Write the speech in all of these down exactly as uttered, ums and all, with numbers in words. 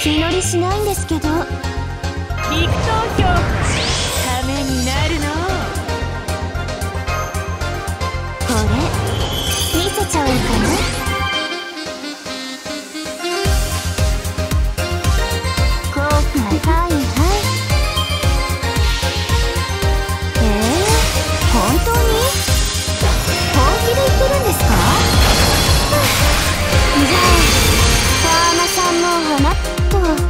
気乗りしないんですけど。 陸投票ためになるの。 これ見せちゃおうかな。こうか、はいはい。えー、本当に本気で言ってるんですか？じゃあ川間さんも花と。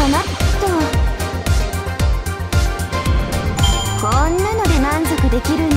できる